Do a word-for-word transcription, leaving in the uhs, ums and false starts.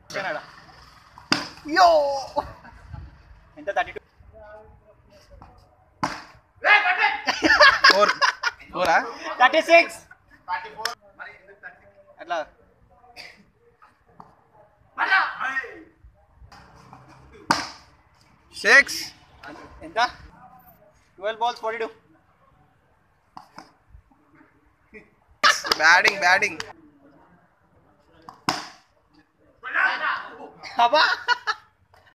యో ఎంత thirty two four ఫోరా థర్టీ సిక్స్ అట్లా సిక్స్ ఎంత twelve balls forty two batting batting అబ్బా